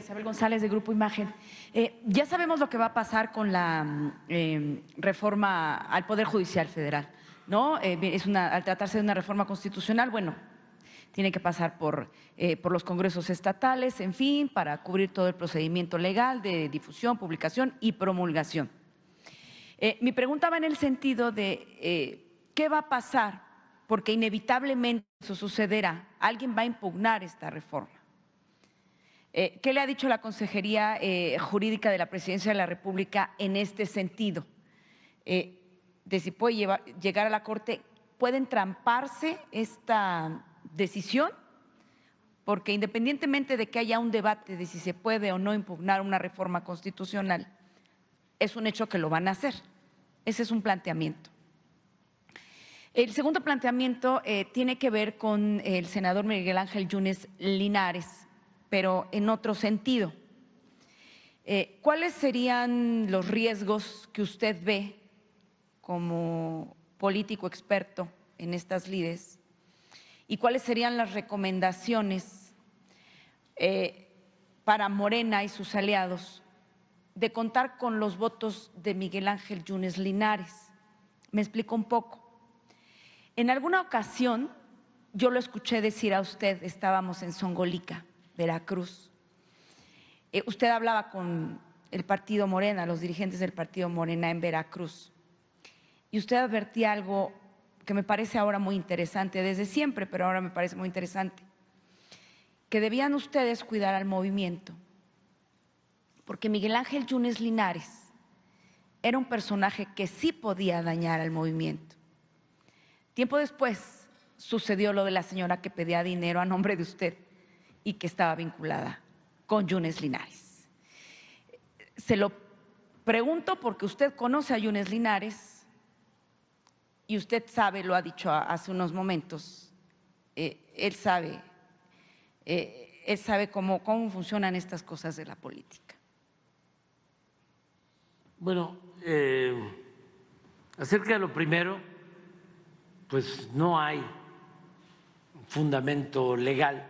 Isabel González, de Grupo Imagen. Ya sabemos lo que va a pasar con la reforma al Poder Judicial Federal, ¿no? Al tratarse de una reforma constitucional, bueno, tiene que pasar por los congresos estatales, en fin, para cubrir todo el procedimiento legal de difusión, publicación y promulgación. Mi pregunta va en el sentido de ¿qué va a pasar? Porque inevitablemente eso sucederá. Alguien va a impugnar esta reforma. ¿Qué le ha dicho la Consejería Jurídica de la Presidencia de la República en este sentido? De si puede llegar a la Corte, ¿puede entramparse esta decisión? Porque independientemente de que haya un debate de si se puede o no impugnar una reforma constitucional, es un hecho que lo van a hacer. Ese es un planteamiento. El segundo planteamiento tiene que ver con el senador Miguel Ángel Yunes Linares, pero en otro sentido. ¿Cuáles serían los riesgos que usted ve como político experto en estas lides? ¿Y cuáles serían las recomendaciones para Morena y sus aliados de contar con los votos de Miguel Ángel Yunes Linares? Me explico un poco. En alguna ocasión yo lo escuché decir a usted, estábamos en Zongolica, Veracruz. Usted hablaba con el partido Morena, los dirigentes del partido Morena en Veracruz, y usted advertía algo que me parece ahora muy interesante, desde siempre, pero ahora me parece muy interesante, que debían ustedes cuidar al movimiento, porque Miguel Ángel Yunes Linares era un personaje que sí podía dañar al movimiento. Tiempo después sucedió lo de la señora que pedía dinero a nombre de usted y que estaba vinculada con Yunes Linares. Se lo pregunto porque usted conoce a Yunes Linares y usted sabe, lo ha dicho hace unos momentos, él sabe cómo funcionan estas cosas de la política. Bueno, acerca de lo primero, pues no hay fundamento legal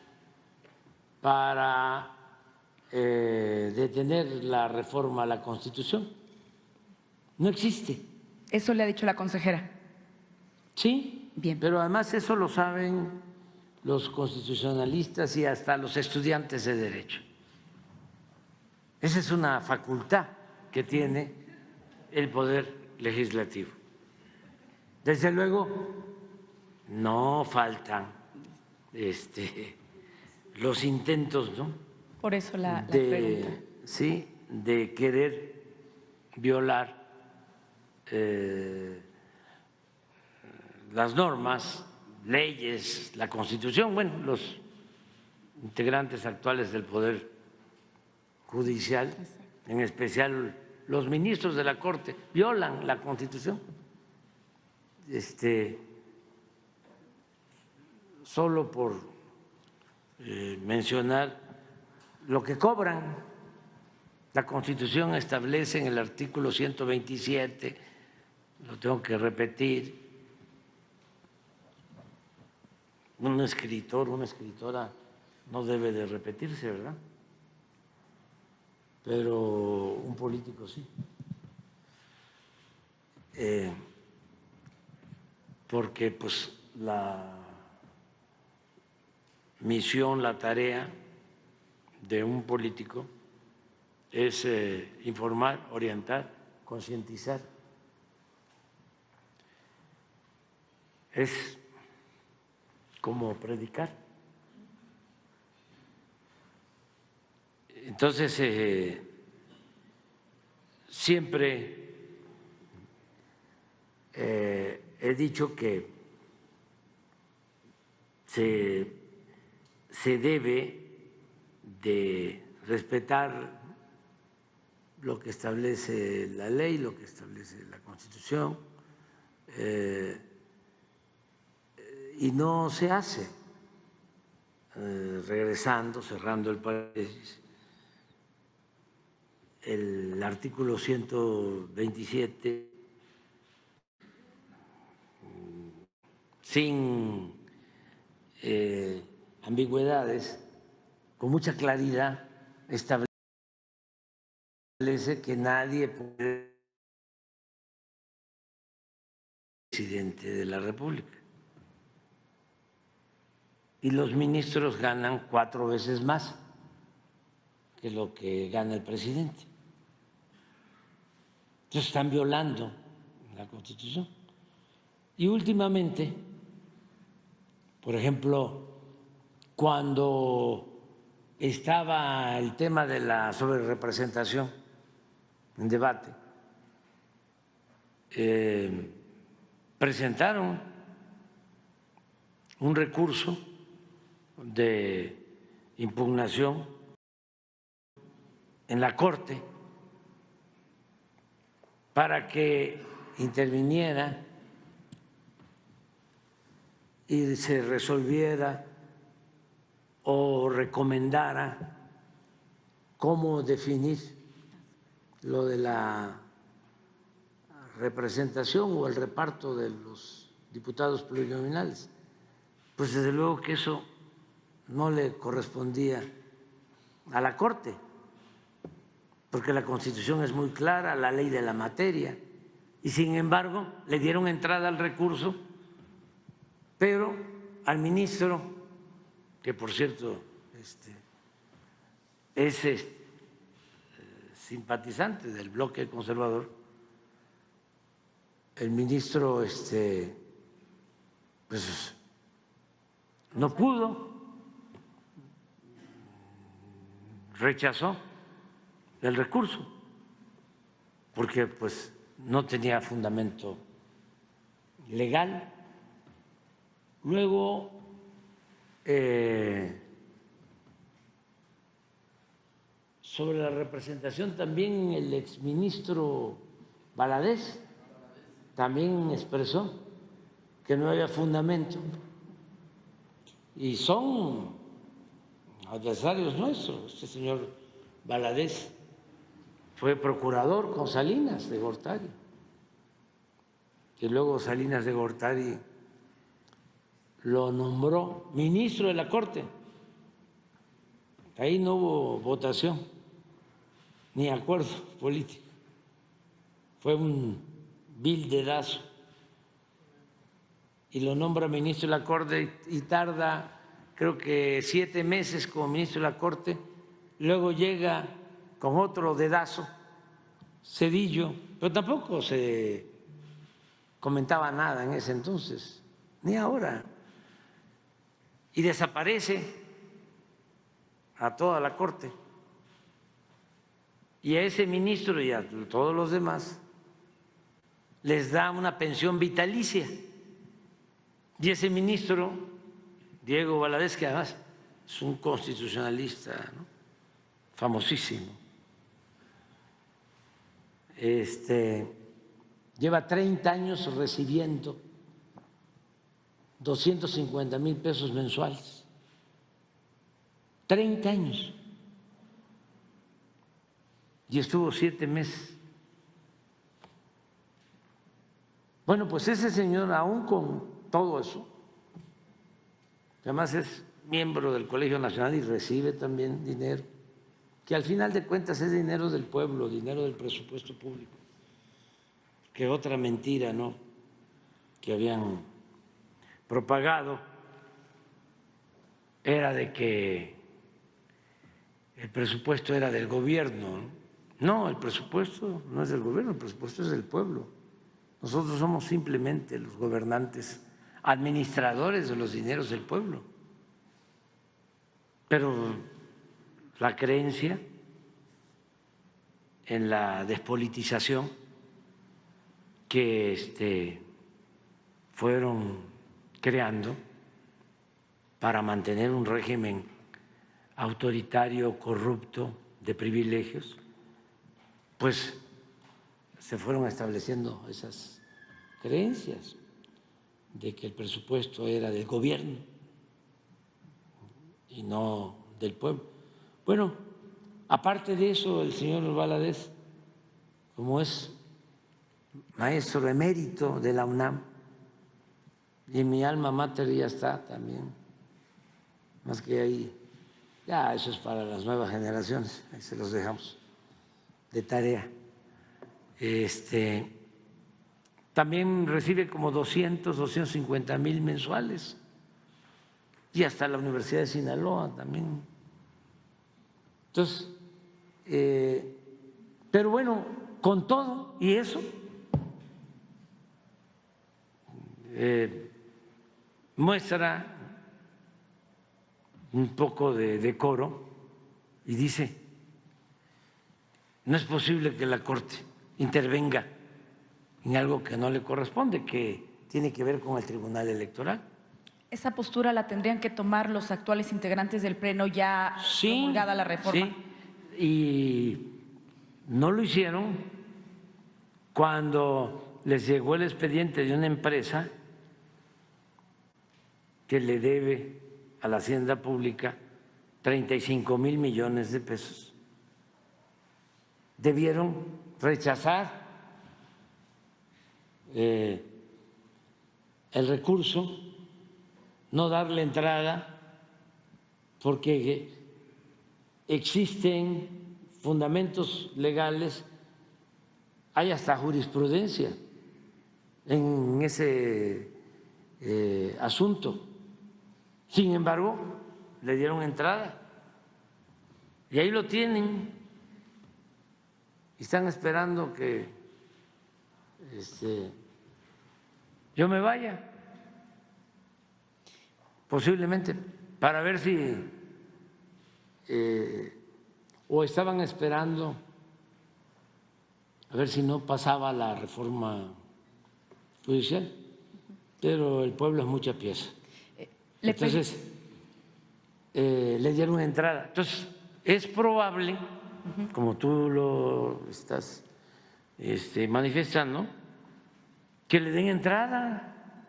para detener la reforma a la Constitución. No existe. ¿Eso le ha dicho la consejera? Sí, bien. Pero además eso lo saben los constitucionalistas y hasta los estudiantes de Derecho. Esa es una facultad que tiene el Poder Legislativo. Desde luego, no faltan los intentos, ¿no? Por eso la pregunta. Sí, de querer violar las normas, leyes, la Constitución. Bueno, los integrantes actuales del Poder Judicial, en especial los ministros de la Corte, violan la Constitución. Solo por mencionar lo que cobran. La Constitución establece en el artículo 127, lo tengo que repetir, un escritor, una escritora no debe de repetirse, ¿verdad? Pero un político sí. Porque pues la misión, la tarea de un político es informar, orientar, concientizar. Es como predicar. Entonces, siempre he dicho que se debe de respetar lo que establece la ley, lo que establece la Constitución, y no se hace regresando, cerrando el país. El artículo 127, sin ambigüedades, con mucha claridad, establece que nadie puede ser presidente de la República. Y los ministros ganan 4 veces más que lo que gana el presidente. Entonces están violando la Constitución. Y últimamente, por ejemplo, cuando estaba el tema de la sobrerepresentación en debate, presentaron un recurso de impugnación en la Corte para que interviniera y se resolviera o recomendara cómo definir lo de la representación o el reparto de los diputados plurinominales. Pues desde luego que eso no le correspondía a la Corte, porque la Constitución es muy clara, la ley de la materia, y sin embargo le dieron entrada al recurso, pero al ministro, que por cierto es simpatizante del bloque conservador, el ministro pues no pudo, rechazó el recurso porque pues no tenía fundamento legal. Luego sobre la representación también el exministro Valadez también expresó que no había fundamento y son adversarios nuestros. Este señor Valadez fue procurador con Salinas de Gortari y luego Salinas de Gortari lo nombró ministro de la Corte. Ahí no hubo votación ni acuerdo político, fue un vil dedazo y lo nombra ministro de la Corte y tarda creo que 7 meses como ministro de la Corte, luego llega con otro dedazo, Zedillo, pero tampoco se comentaba nada en ese entonces, ni ahora, y desaparece a toda la Corte. Y a ese ministro y a todos los demás les da una pensión vitalicia. Y ese ministro, Diego Valadez, que además es un constitucionalista, ¿no?, famosísimo, lleva 30 años recibiendo 250,000 pesos mensuales. 30 años. Y estuvo 7 meses. Bueno, pues ese señor, aún con todo eso, además es miembro del Colegio Nacional y recibe también dinero, que al final de cuentas es dinero del pueblo, dinero del presupuesto público, que otra mentira, ¿no?, que habían propagado era de que el presupuesto era del gobierno. No, el presupuesto no es del gobierno, el presupuesto es del pueblo. Nosotros somos simplemente los gobernantes, administradores de los dineros del pueblo. Pero la creencia en la despolitización que fueron creando para mantener un régimen autoritario, corrupto, de privilegios, pues se fueron estableciendo esas creencias de que el presupuesto era del gobierno y no del pueblo. Bueno, aparte de eso, el señor Valadez, como es maestro emérito de la UNAM, y en mi alma mater ya está también, más que ahí Ya, eso es para las nuevas generaciones, ahí se los dejamos de tarea. También recibe como 250,000 mensuales, y hasta la Universidad de Sinaloa también. Entonces, pero bueno, con todo y eso, muestra un poco de decoro y dice: no es posible que la Corte intervenga en algo que no le corresponde, que tiene que ver con el Tribunal Electoral. ¿Esa postura la tendrían que tomar los actuales integrantes del Pleno ya promulgada la reforma? Sí, y no lo hicieron cuando les llegó el expediente de una empresa que le debe a la Hacienda Pública 35,000 millones de pesos. Debieron rechazar el recurso, no darle entrada, porque existen fundamentos legales, hay hasta jurisprudencia en ese asunto. Sin embargo, le dieron entrada y ahí lo tienen y están esperando que yo me vaya, posiblemente, para ver si o estaban esperando a ver si no pasaba la reforma judicial, pero el pueblo es mucha pieza. Entonces, le dieron entrada. Entonces, es probable, como tú lo estás manifestando, que le den entrada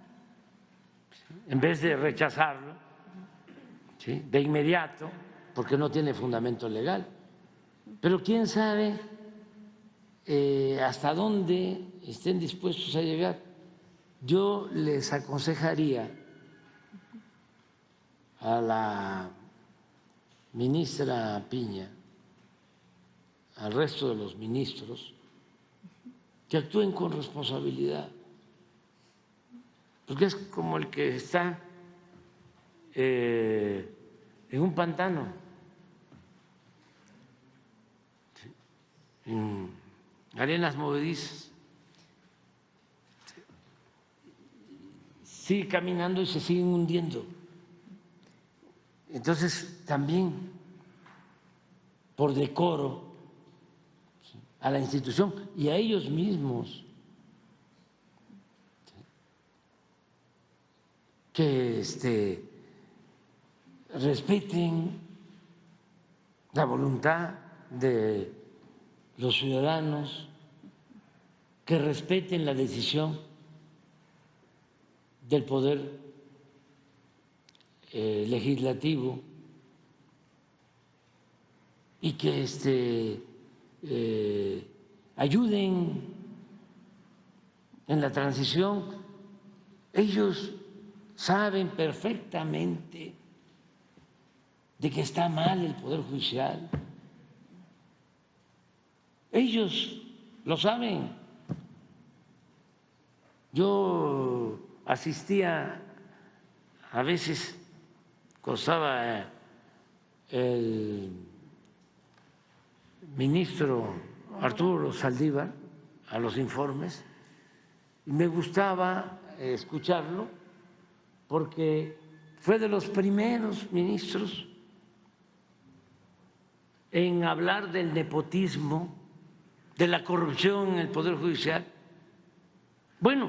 en vez de rechazarlo, ¿sí?, de inmediato, porque no tiene fundamento legal. Pero quién sabe hasta dónde estén dispuestos a llegar. Yo les aconsejaría a la ministra Piña, al resto de los ministros, que actúen con responsabilidad, porque es como el que está en un pantano, en arenas movedizas, sigue caminando y se siguen hundiendo. Entonces, también, por decoro a la institución y a ellos mismos, que respeten la voluntad de los ciudadanos, que respeten la decisión del Poder Legislativo y que ayuden en la transición. Ellos saben perfectamente de que está mal el Poder Judicial. Ellos lo saben. Yo asistía a veces, costaba el ministro Arturo Saldívar a los informes y me gustaba escucharlo porque fue de los primeros ministros en hablar del nepotismo, de la corrupción en el Poder Judicial. Bueno,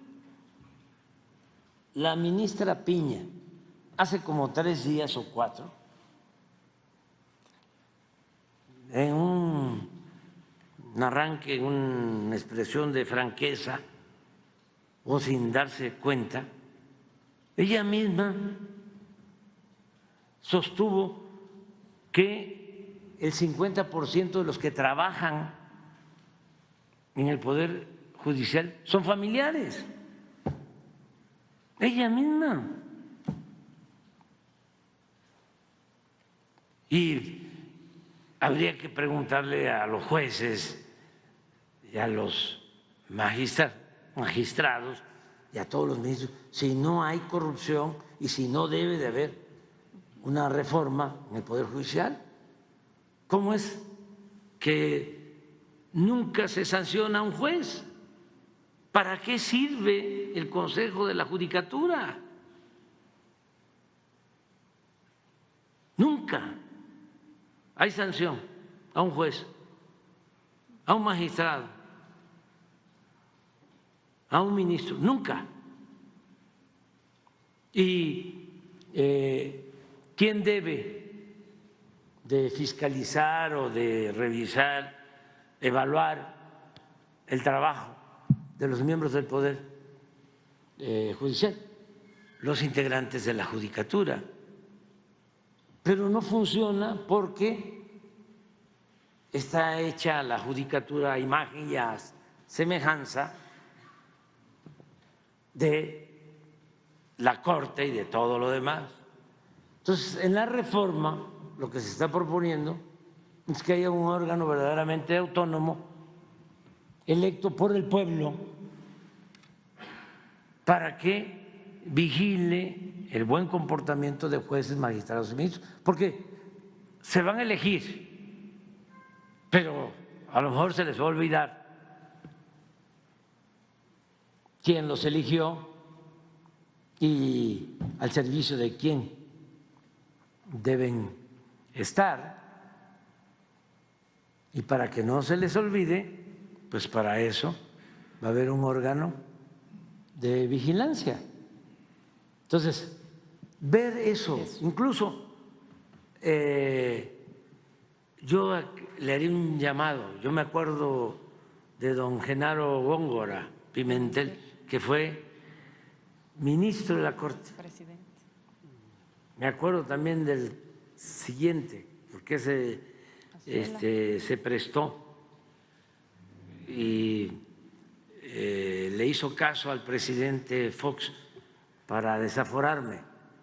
la ministra Piña, hace como 3 días o 4, en un arranque, en una expresión de franqueza o sin darse cuenta, ella misma sostuvo que el 50% de los que trabajan en el Poder Judicial son familiares. Ella misma. Y habría que preguntarle a los jueces y a los magistrados y a todos los ministros si no hay corrupción y si no debe de haber una reforma en el Poder Judicial. ¿Cómo es que nunca se sanciona a un juez? ¿Para qué sirve el Consejo de la Judicatura? Nunca hay sanción a un juez, a un magistrado, a un ministro, nunca. ¿Y quién debe de fiscalizar o de revisar, evaluar el trabajo de los miembros del Poder Judicial? Los integrantes de la Judicatura. Pero no funciona porque está hecha la Judicatura a imagen y a semejanza de la Corte y de todo lo demás. Entonces, en la reforma, lo que se está proponiendo es que haya un órgano verdaderamente autónomo, electo por el pueblo, para que vigile el buen comportamiento de jueces, magistrados y ministros, porque se van a elegir, pero a lo mejor se les va a olvidar quién los eligió y al servicio de quién deben estar. Y para que no se les olvide, pues para eso va a haber un órgano de vigilancia. Entonces, ver eso, incluso yo le haría un llamado. Yo me acuerdo de don Genaro Góngora Pimentel, que fue ministro de la Corte. Presidente. Me acuerdo también del siguiente, porque se prestó y le hizo caso al presidente Fox para desaforarme.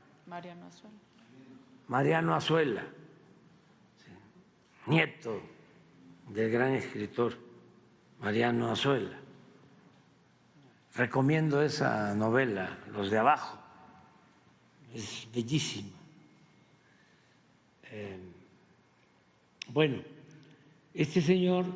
Mariano Azuela, nieto del gran escritor Mariano Azuela. Recomiendo esa novela, Los de Abajo, es bellísima. Bueno, este señor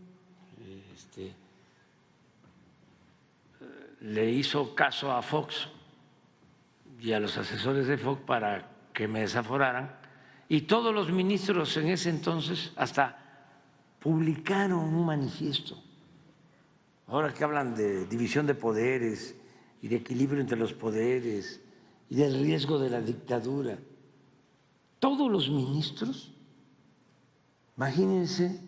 le hizo caso a Fox y a los asesores de Fox para que me desaforaran, y todos los ministros en ese entonces hasta publicaron un manifiesto. Ahora que hablan de división de poderes y de equilibrio entre los poderes y del riesgo de la dictadura, todos los ministros, imagínense,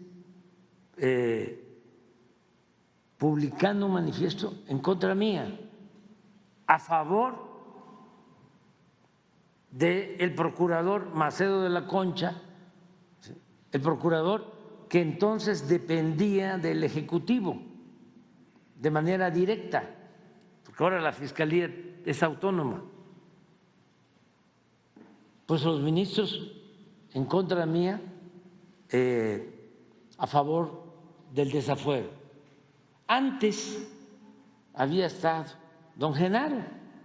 publicando un manifiesto en contra mía, a favor del procurador Macedo de la Concha, el procurador que entonces dependía del Ejecutivo de manera directa, porque ahora la Fiscalía es autónoma. Pues los ministros en contra mía, a favor del desafuero. Antes había estado don Genaro,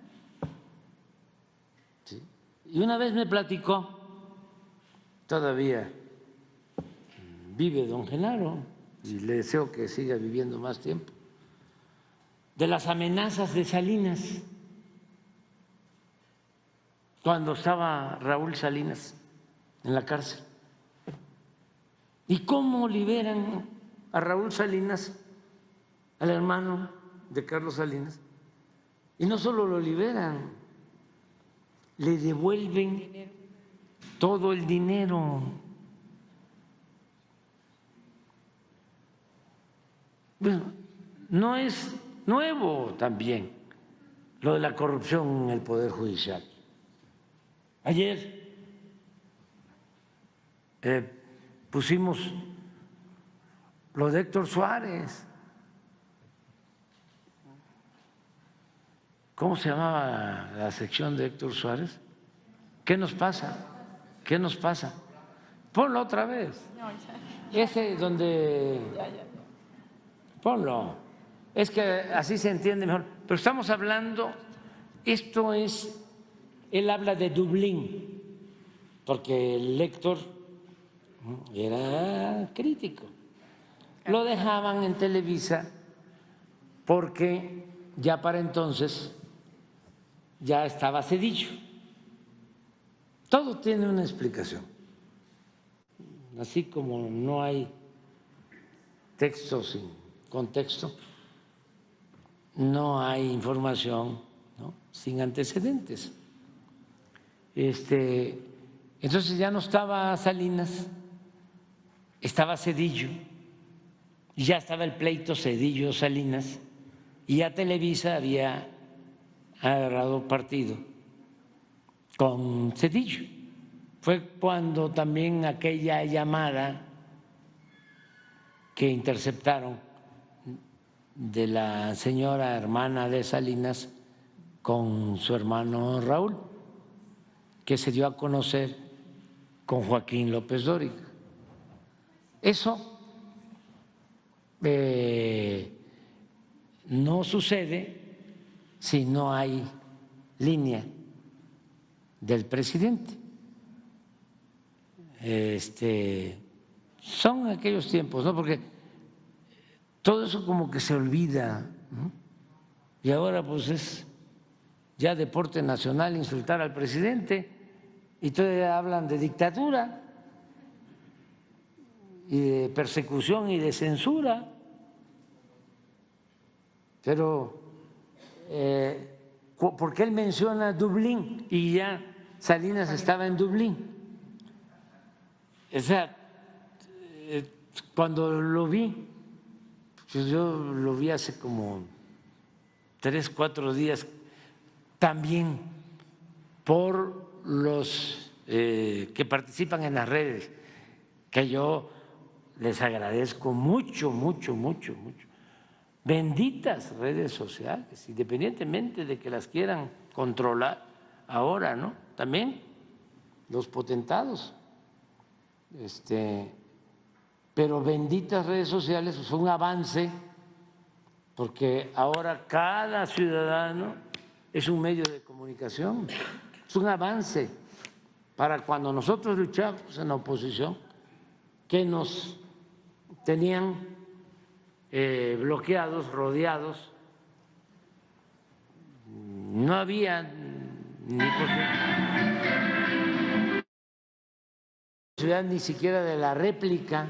¿sí? Y una vez me platicó, todavía vive don Genaro y le deseo que siga viviendo más tiempo, de las amenazas de Salinas, cuando estaba Raúl Salinas en la cárcel. ¿Y cómo liberan a Raúl Salinas, al hermano de Carlos Salinas? Y no solo lo liberan, le devuelven todo el dinero. Bueno, no es nuevo también lo de la corrupción en el Poder Judicial. Ayer pusimos lo de Héctor Suárez. ¿Cómo se llamaba la sección de Héctor Suárez? ¿Qué nos pasa? ¿Qué nos pasa? Ponlo otra vez. Ese donde... Ponlo. Es que así se entiende mejor. Pero estamos hablando, esto es, él habla de Dublín, porque el lector era crítico. Lo dejaban en Televisa porque ya para entonces ya estaba Zedillo. Todo tiene una explicación. Así como no hay texto sin contexto, no hay información, ¿no?, sin antecedentes. Entonces ya no estaba Salinas, estaba Zedillo, y ya estaba el pleito Zedillo-Salinas, y ya Televisa había agarrado partido con Zedillo. Fue cuando también aquella llamada que interceptaron de la señora hermana de Salinas con su hermano Raúl, que se dio a conocer con Joaquín López Dóriga. Eso no sucede si no hay línea del presidente. Son aquellos tiempos, ¿no? Porque todo eso como que se olvida, ¿no? Y ahora pues es ya deporte nacional insultar al presidente y todavía hablan de dictadura y de persecución y de censura. Pero porque él menciona Dublín y ya Salinas estaba en Dublín. O sea, cuando lo vi, pues yo lo vi hace como 3, 4 días, también por los que participan en las redes, que yo les agradezco mucho, mucho, mucho, mucho. Benditas redes sociales, independientemente de que las quieran controlar ahora, ¿no? También los potentados. Pero benditas redes sociales, es un avance, porque ahora cada ciudadano es un medio de comunicación, es un avance para cuando nosotros luchamos en la oposición, que nos tenían bloqueados, rodeados, no había ni posibilidad ni siquiera de la réplica,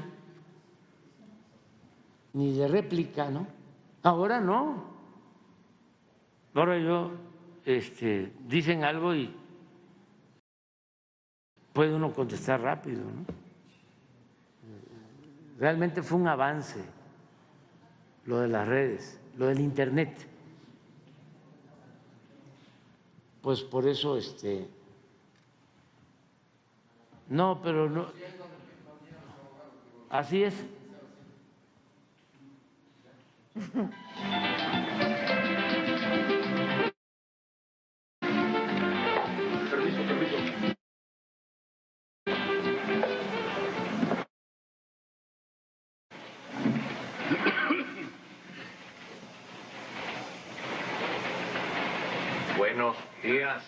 ni de réplica, ¿no? Ahora no. Ahora dicen algo y puede uno contestar rápido, ¿no? Realmente fue un avance lo de las redes, lo del internet. Pues por eso no, pero no. Así es. Permiso. Buenos días.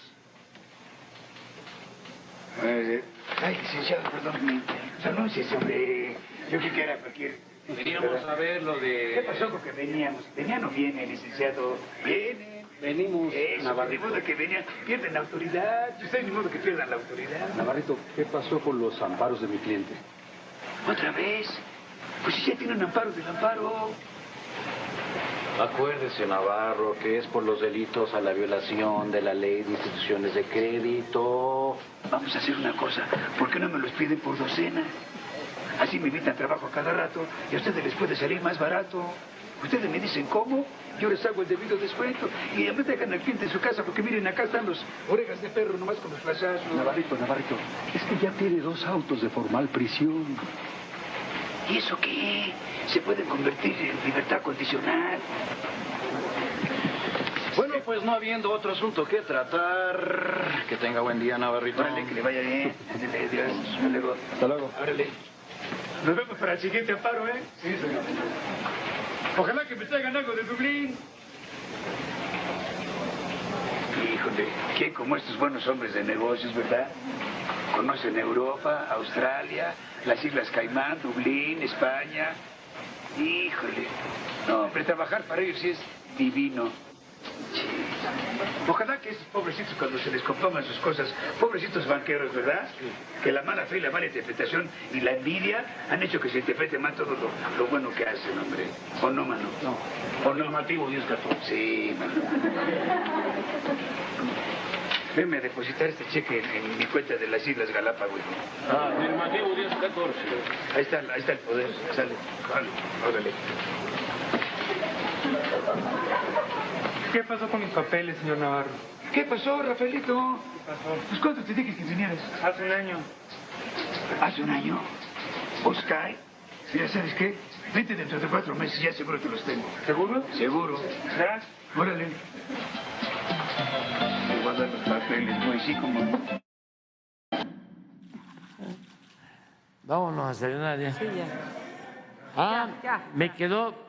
Ay, licenciado, perdón. Anúnciese, hombre. Yo creí que era cualquier... Veníamos a ver lo de... ¿Qué pasó con que veníamos? ¿Venía o no viene, licenciado? ¿Viene? Venimos, Navarrito. Ni modo que venían, pierden la autoridad. Ustedes ni modo que pierdan la autoridad. Navarrito, ¿qué pasó con los amparos de mi cliente? ¿Otra vez? Pues si ya tiene un amparo del amparo. Acuérdese, Navarro, que es por los delitos a la violación de la ley de instituciones de crédito. Vamos a hacer una cosa. ¿Por qué no me los piden por docena? Así me evitan trabajo a cada rato y a ustedes les puede salir más barato. Ustedes me dicen cómo, yo les hago el debido descuento y además dejan al cliente en su casa porque miren, acá están los orejas de perro nomás con los flashazos. Navarrito, es que ya tiene 2 autos de formal prisión. ¿Y eso qué? Se pueden convertir en libertad condicional. Bueno, pues no habiendo otro asunto que tratar. Que tenga buen día, Navarrito. Órale, que le vaya bien. Ándale, adiós. Hasta luego. Hasta luego. Órale. Nos vemos para el siguiente amparo, ¿eh? Sí, señor. Ojalá que me traigan algo de Dublín. Híjole, ¿quién como estos buenos hombres de negocios, verdad? Conocen Europa, Australia, las Islas Caimán, Dublín, España. Híjole. No, hombre, trabajar para ellos sí es divino. Sí. Ojalá que esos pobrecitos cuando se les compongan sus cosas, pobrecitos banqueros, ¿verdad? Que la mala fe y la mala interpretación y la envidia han hecho que se interprete mal todo lo bueno que hacen, hombre. ¿O no, mano? No. ¿O no? Normativo 1014. Sí, mano. Venme a depositar este cheque en mi cuenta de las Islas Galápagos. Ah, normativo 1014. Ahí está el poder. Sale. Órale. ¿Qué pasó con mis papeles, señor Navarro? ¿Qué pasó, Rafaelito? ¿Qué pasó? Pues ¿cuánto te dije que vinieras? Hace un año. ¿Hace un año? Oscar, mira, ¿sabes qué? Vente dentro de 4 meses, ya seguro te los tengo. ¿Seguro? Seguro. Gracias. Órale. Te voy a dar los papeles, güey, sí, como no. Vámonos a desayunar ya. Sí, ya. Ah, Ya. me quedó